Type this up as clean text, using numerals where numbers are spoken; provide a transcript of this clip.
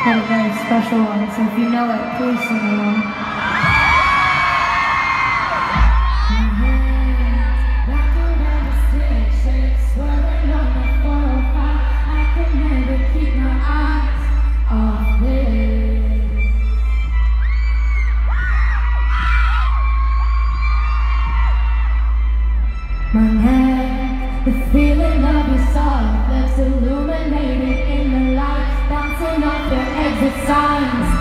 had a very special one, so if you know it, please sing along. My neck, the feeling of your soft lips illuminated in the light, bouncing off your exit signs.